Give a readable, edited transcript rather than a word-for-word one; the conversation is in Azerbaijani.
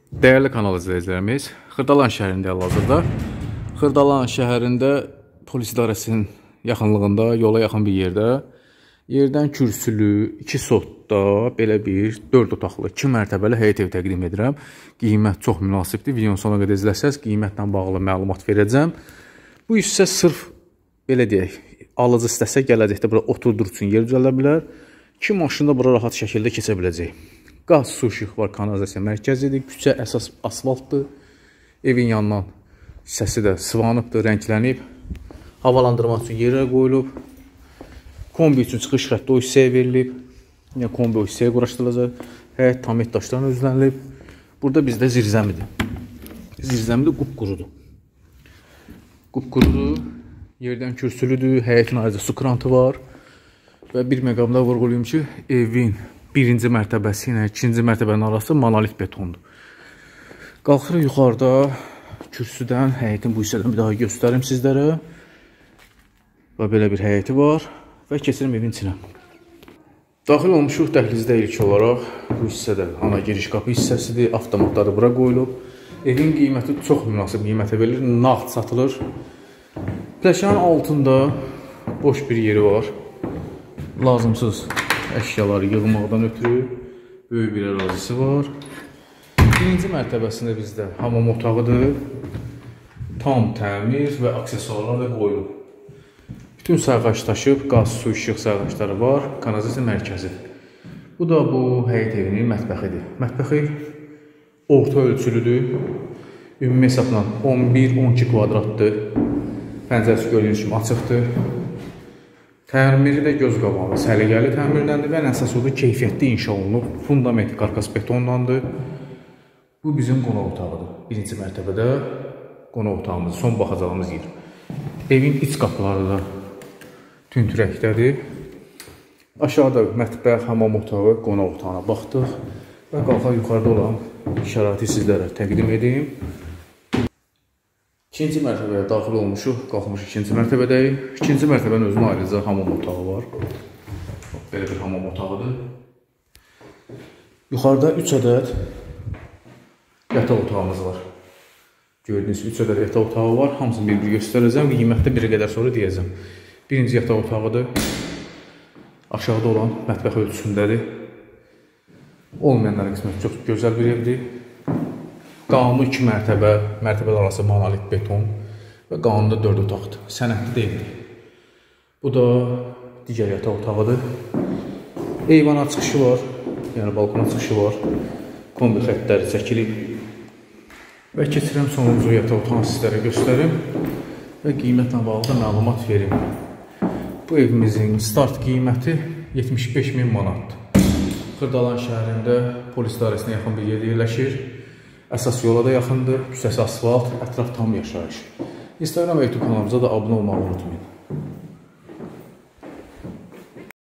Dəyərli kanal izləyicilərimiz, Xırdalan şəhərində hal-hazırda. Xırdalan şəhərində polis idarəsinin yaxınlığında, yola yaxın bir yerdən kürsülü, 2 sotda belə bir 4 otaqlı, 2 mərtəbəli həyət ev təqdim edirəm. Qiymət çox münasibdir. Videonun sonuna qədər izləsəz, qiymətlə bağlı məlumat verəcəm. Bu hissə sırf, belə deyək, alıcı istəsə gələcəkdə bura oturdur üçün yer düzələ bilər. 2 maşında bura rahat şəkildə keçə biləcək. Qaz, su, işıq var, kanalizasiya mərkəzidir. Küçə əsas asfaltdır. Evin yanından hissəsi də sıvanıbdır, rənglənib. Havalandırmaq üçün yerə qoyulub. Kombi üçün çıxış xətti o hissəyə verilib. Yəni kombi o hissəyə quraşdırılacaq. Həyət tamit daşlarına üzlənilib. Burada bizdə zirzəmidir. Zirzəmi də qupqurudur. Qupqurudur, yerdən kürsülüdür, həyətin ayrıca su krantı var. Və bir məqamda vurğulayım ki, evin birinci mərtəbəsi ilə ikinci mərtəbənin arası monolit betondur. Qalxırıq yuxarıda kürsüdən, həyətin bu hissədən bir daha göstərim sizlərə. Və belə bir həyəti var və keçirim evin içinə. Daxil olmuşuq dəhlizdə ilk olaraq. Bu hissədə ana giriş qapı hissəsidir, avtomatları bura qoyulub. Evin qiyməti çox münasib qiymətə verilir, nağd satılır. Pləşənin altında boş bir yeri var. Lazımsız əşyaları yığmaqdan ötürü böyük bir ərazisi var. Birinci mərtəbəsində bizdə hamam otağıdır. Tam təmir və aksesuarlar da qoyulub. Bütün sayğaç daşıb, qaz, su, işıq sayğaçları var. Kanalizasiya mərkəzidir. Bu da bu həyət evinin mətbəxidir. Mətbəxi orta ölçülüdür. Ümumi hesabla 11-12 kvadratdır. Pəncərəsi gördüyünüz kimi açıqdır. Təmiri də göz qabağında səliqəli təmirdəndir və ən əsas odur, keyfiyyətli inşa olunub. Fundament qarkas betondandır. Bu bizim qonaq otağıdır. Birinci mərtəbədə qonaq otağımız, son baxacağımız yer. Evin iç qapıları da tüntürəkdədir. Aşağıda mətbəx, hamam otağı, qonaq otağına baxdıq və qalxaq yuxarıda olan şəraiti sizlərə təqdim edeyim. İkinci mərtəbəyə daxil olmuşuq, qalxmışıq ikinci mərtəbədəyik. İkinci mərtəbənin özünün ayrıca hamam otağı var. Belə bir hamam otağıdır. Yuxarıda 3 ədəd yataq otağımız var. Gördüyünüz 3 ədəd yataq otağı var. Hamısını bir-bir göstərəcəm. Qiymətdə bir qədər sonra deyəcəm. Birinci yataq otağıdır. Aşağıda olan mətbəx ölçüsündədir. Olmayanların qisməti çox gözəl bir evdir. Qanunu 2 mərtəbə, mərtəbələr arası monolit beton və qanunda 4 otaqdır. Sənədli deyildir. Bu da digər yataq otağıdır. Eyvana çıxışı var, yəni balkona çıxışı var. Kombi xəttləri çəkilib. Və keçirəm sonuncu yataq otağını sizlərə göstərim və qiymətlə bağlı məlumat verim. Bu evimizin start qiyməti 75.000 manatdır. Xırdalan şəhərində polis idarəsinə yaxın bir yerdə yerləşir. Əsas yola da yaxındır, küçəsi asfalt, ətraf tam yaşayış. Instagram və YouTube kanalımıza da abunə olmağı unutmayın.